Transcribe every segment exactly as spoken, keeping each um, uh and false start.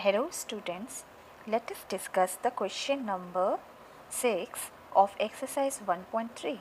Hello students, let us discuss the question number six of exercise one point three.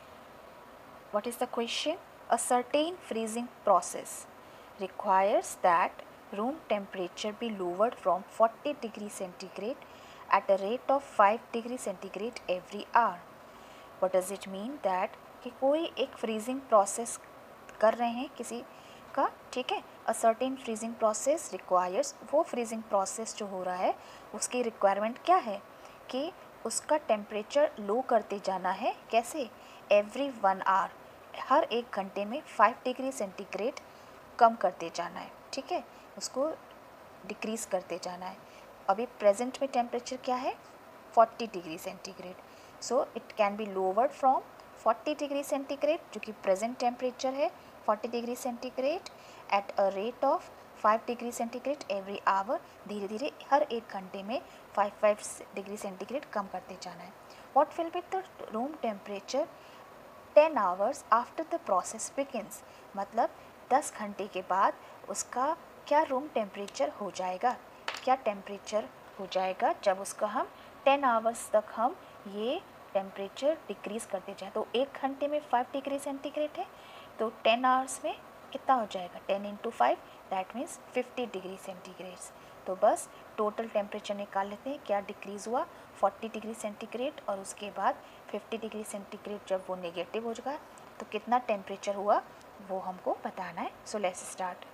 What is the question? A certain freezing process requires that room temperature be lowered from forty degree centigrade at a rate of five degree centigrade every hour. What does it mean that कि कोई एक freezing process कर रहे हैं किसी का, ठीक है. A certain freezing process requires, वो फ्रीजिंग प्रोसेस जो हो रहा है उसकी रिक्वायरमेंट क्या है कि उसका टेम्परेचर लो करते जाना है. कैसे? एवरी वन आवर, हर एक घंटे में फाइव डिग्री सेंटीग्रेड कम करते जाना है, ठीक है, उसको डिक्रीज़ करते जाना है. अभी प्रेजेंट में टेम्परेचर क्या है? Forty degree centigrade. So it can be lowered from forty degree centigrade, जो कि प्रेजेंट टेम्परेचर है forty degree centigrade, at a rate of five degree centigrade every hour. धीरे धीरे हर एक घंटे में फाइव फाइव डिग्री सेंटीग्रेड कम करते जाना है. What will be the room temperature ten hours after the process begins. मतलब दस घंटे के बाद उसका क्या रूम टेम्परेचर हो जाएगा, क्या टेम्परेचर हो जाएगा जब उसका हम टेन आवर्स तक हम ये टेम्परेचर डिक्रीज़ करते जाएं. तो एक घंटे में फाइव डिग्री सेंटीग्रेड है, तो टेन आवर्स में कितना हो जाएगा? Ten into five, that means fifty degree centigrades. तो बस टोटल टेम्परेचर निकाल लेते हैं. क्या डिक्रीज़ हुआ? फोर्टी डिग्री सेंटीग्रेड, और उसके बाद फिफ्टी डिग्री सेंटीग्रेड जब वो नेगेटिव हो जाएगा तो कितना टेम्परेचर हुआ वो हमको बताना है. So let's start.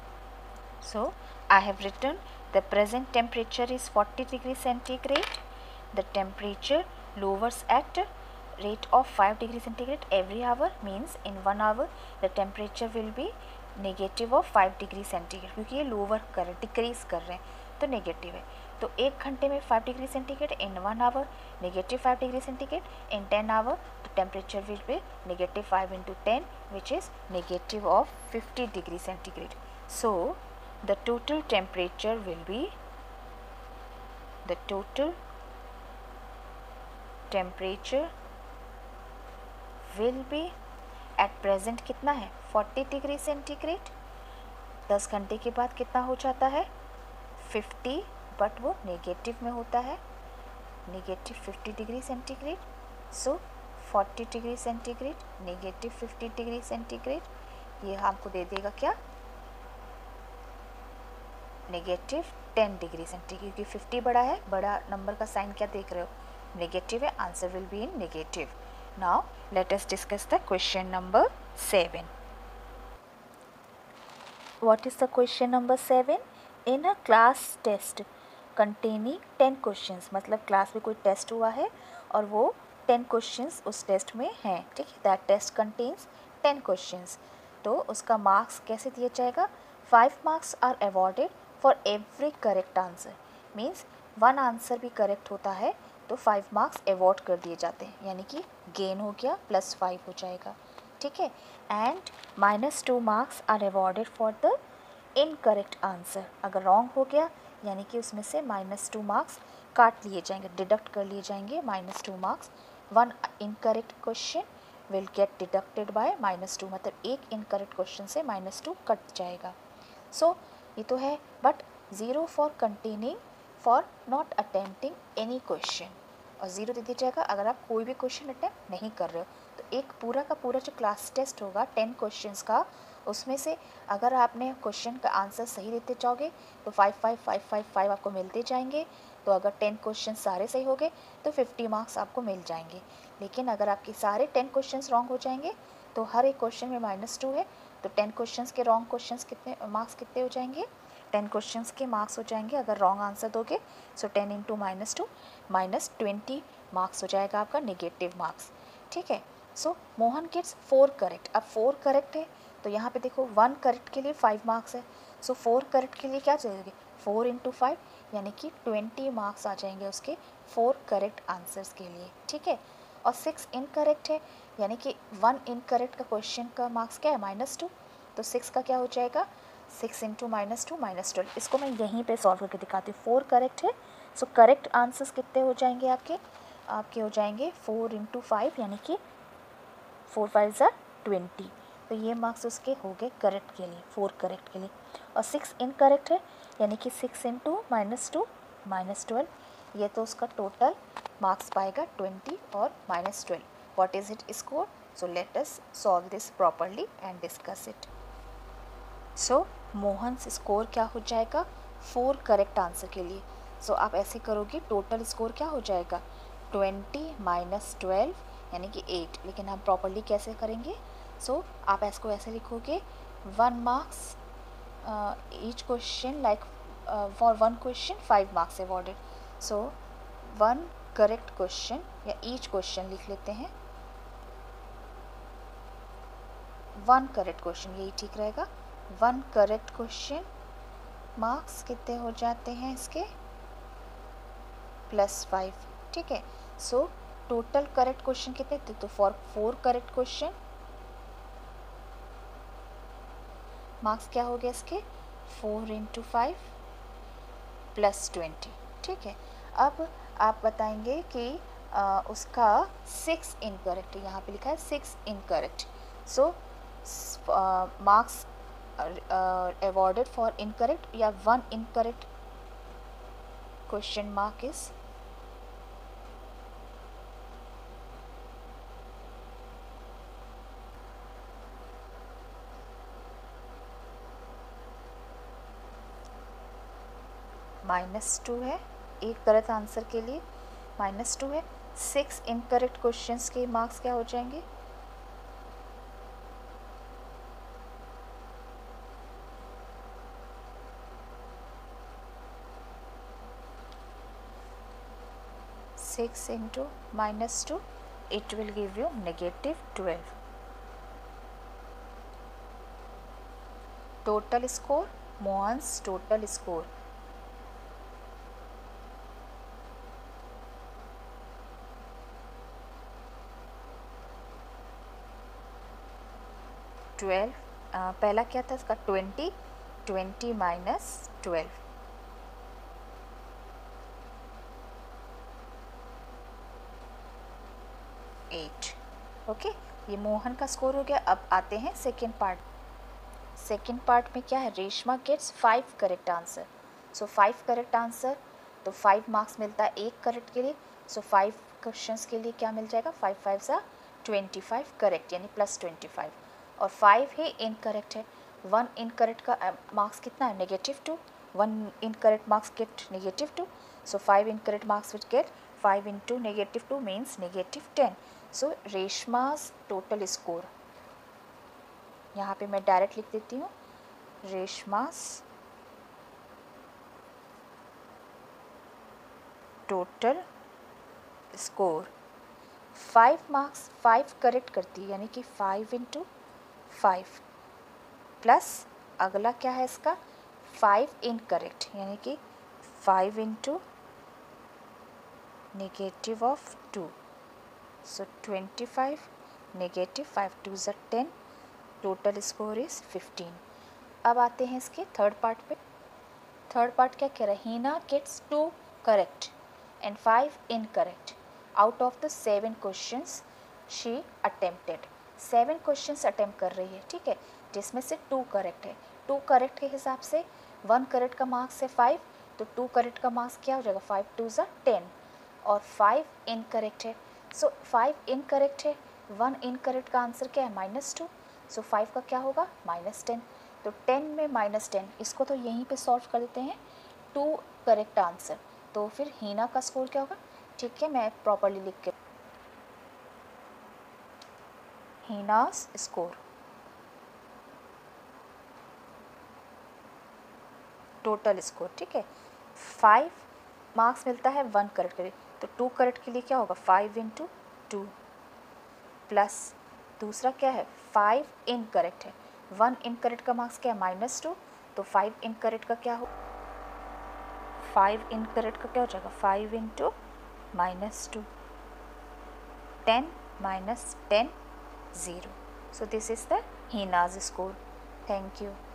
So I have written the present temperature is forty degree centigrade. The temperature lowers at rate of five degree centigrade every hour, means in one hour the temperature will be negative of five degree centigrade, क्योंकि ये lower कर रहे, decrease कर रहे हैं तो negative है. तो एक घंटे में five degree centigrade, in one hour negative five degree centigrade, in ten hour the temperature will be negative five into ten which is negative of fifty degree centigrade. So the total temperature will be the total temperature will be at present कितना है? Forty degree centigrade. दस घंटे के बाद कितना हो जाता है? फिफ्टी, बट वो नेगेटिव में होता है, negative fifty degree centigrade. So forty degree centigrade negative fifty degree centigrade, ये हमको दे देगा क्या? नेगेटिव टेन डिग्री सेंटीग्रेड, क्योंकि फिफ्टी बड़ा है, बड़ा नंबर का साइन क्या देख रहे हो? नेगेटिव है. Answer will be in negative. Now let us discuss the question number seven. What is the question number seven? In a class test containing ten questions, मतलब क्लास में कोई टेस्ट हुआ है और वो टेन क्वेश्चंस उस test में हैं, ठीक है. That test contains ten questions. तो उसका मार्क्स कैसे दिया जाएगा? Five marks are awarded for every correct answer. Means one answer भी करेक्ट होता है तो फाइव मार्क्स अवॉर्ड कर दिए जाते हैं, यानी कि गेन हो गया, प्लस फाइव हो जाएगा, ठीक है. And minus two marks are awarded for the incorrect answer. अगर रॉन्ग हो गया यानी कि उसमें से माइनस टू मार्क्स काट लिए जाएंगे, डिडक्ट कर लिए जाएंगे minus two marks. One incorrect question will get deducted by minus two, मतलब एक इनकरेक्ट क्वेश्चन से माइनस टू कट जाएगा. सो so, ये तो है, but zero for containing for not attempting any question, और ज़ीरो दे दिया जाएगा अगर आप कोई भी क्वेश्चन अटैम्प्ट नहीं कर रहे हो. तो एक पूरा का पूरा जो क्लास टेस्ट होगा टेन क्वेश्चंस का, उसमें से अगर आपने क्वेश्चन का आंसर सही देते जाओगे तो five five five five five आपको मिलते जाएंगे. तो अगर टेन क्वेश्चन सारे सही हो गए तो फिफ्टी मार्क्स आपको मिल जाएंगे. लेकिन अगर आपके सारे टेन क्वेश्चन रॉन्ग हो जाएंगे तो हर एक क्वेश्चन में माइनस टू है, तो टेन क्वेश्चन के रॉन्ग क्वेश्चन कितने मार्क्स कितने हो जाएंगे? टेन क्वेश्चंस के मार्क्स हो जाएंगे अगर रॉन्ग आंसर दोगे. So ten into minus two minus twenty marks हो जाएगा आपका नेगेटिव मार्क्स, ठीक है. So Mohan gets four correct. अब फोर करेक्ट है तो यहाँ पे देखो वन करेक्ट के लिए फाइव मार्क्स है. सो फोर करेक्ट के लिए क्या चाहिए? फोर इंटू फाइव, यानी कि ट्वेंटी मार्क्स आ जाएंगे उसके फोर करेक्ट आंसर्स के लिए, ठीक है. और सिक्स इनकरेक्ट है, यानी कि वन इनकरेक्ट का क्वेश्चन का मार्क्स क्या है? Minus two. तो सिक्स का क्या हो जाएगा? Six into minus two minus twelve. इसको मैं यहीं पे सॉल्व करके दिखाती हूँ. फोर करेक्ट है, सो करेक्ट आंसर्स कितने हो जाएंगे आपके? आपके हो जाएंगे फोर इंटू फाइव, यानी कि फोर फाइव ज़ा ट्वेंटी. तो ये मार्क्स उसके हो गए करेक्ट के लिए, फोर करेक्ट के लिए. और सिक्स इनकरेक्ट है, यानी कि six into minus two minus twelve, ये तो उसका टोटल मार्क्स पाएगा ट्वेंटी और minus twelve. What is it score? So let us solve this properly and discuss it. So Mohan score क्या हो जाएगा फोर करेक्ट आंसर के लिए. सो so, आप ऐसे करोगे टोटल स्कोर क्या हो जाएगा ट्वेंटी माइनस ट्वेल्व यानी कि एट. लेकिन हम प्रॉपरली कैसे करेंगे? सो so, आप इसको ऐसे लिखोगे one marks each question, like for one question five marks awarded. So one correct question या ईच क्वेश्चन लिख लेते हैं, वन करेक्ट क्वेश्चन, यही ठीक रहेगा. वन करेक्ट क्वेश्चन मार्क्स कितने हो जाते हैं इसके प्लस फाइव. ठीक है. सो टोटल करेक्ट क्वेश्चन कितने थे? तो for four correct question marks क्या हो गया इसके four into five plus twenty. ठीक है. अब आप बताएंगे कि आ, उसका सिक्स इनकरेक्ट, यहाँ पे लिखा है six incorrect. So marks awarded for incorrect या one incorrect question mark is minus two है. एक गलत आंसर के लिए माइनस टू है. सिक्स इनकरेक्ट क्वेश्चंस के मार्क्स क्या हो जाएंगे six into minus two, it will give you negative twelve. Total score, Mohan's total score twelve. पहला क्या था इसका twenty, twenty minus twelve, eight. Okay, ये मोहन का स्कोर हो गया. अब आते हैं सेकेंड पार्ट. सेकेंड पार्ट में क्या है? Reshma gets five correct answer. So five correct answer, तो फाइव मार्क्स मिलता है एक करेक्ट के लिए. सो फाइव क्वेश्चंस के लिए क्या मिल जाएगा? फाइव फाइव सा ट्वेंटी फाइव करेक्ट, यानी प्लस ट्वेंटी फाइव. और फाइव ही इनकरेक्ट है. वन इनकरेक्ट का मार्क्स कितना है? Negative two. One incorrect marks get negative two. So five incorrect marks will get five into negative two means negative ten. So Reshma's total score, यहाँ पे मैं direct लिख देती हूँ, Reshma's total score five marks, five correct करती है यानी कि फाइव इंटू फाइव प्लस अगला क्या है इसका फाइव इनकरेक्ट यानी कि five into negative of two. So twenty five negative five two ज़ा ten. Total score is fifteen. अब आते हैं इसके थर्ड पार्ट पे. थर्ड पार्ट क्या कह रहा है? Heena gets two correct and five incorrect out of the seven questions she attempted. Seven questions attempt कर रही है, ठीक है, जिसमें से टू करेक्ट है. टू करेक्ट के हिसाब से वन करेक्ट का मार्क्स है फाइव, तो टू करेक्ट का मार्क्स क्या हो जाएगा? फाइव टू ज़ा टेन. और फाइव इनकरेक्ट है. सो फाइव इनकरेक्ट है, वन इनकरेक्ट का आंसर क्या है? Minus two. सो फाइव का क्या होगा? Minus ten. तो टेन में माइनस टेन, इसको तो यहीं पे सॉल्व कर देते हैं. टू करेक्ट आंसर, तो फिर हीना का स्कोर क्या होगा? ठीक है, मैं प्रॉपरली लिख के, हीनास स्कोर टोटल स्कोर, ठीक है, फाइव मार्क्स मिलता है वन करेक्ट के लिए, तो टू करेक्ट के लिए क्या होगा? फाइव इंटू टू प्लस दूसरा क्या है? फाइव इनकरेक्ट है. वन इनकरेक्ट का मार्क्स क्या है? Minus two. तो फाइव इनकरेक्ट का क्या हो? फाइव इनकरेक्ट का क्या हो जाएगा? Five into minus two. Ten minus ten zero. So this is the Hina's score. Thank you.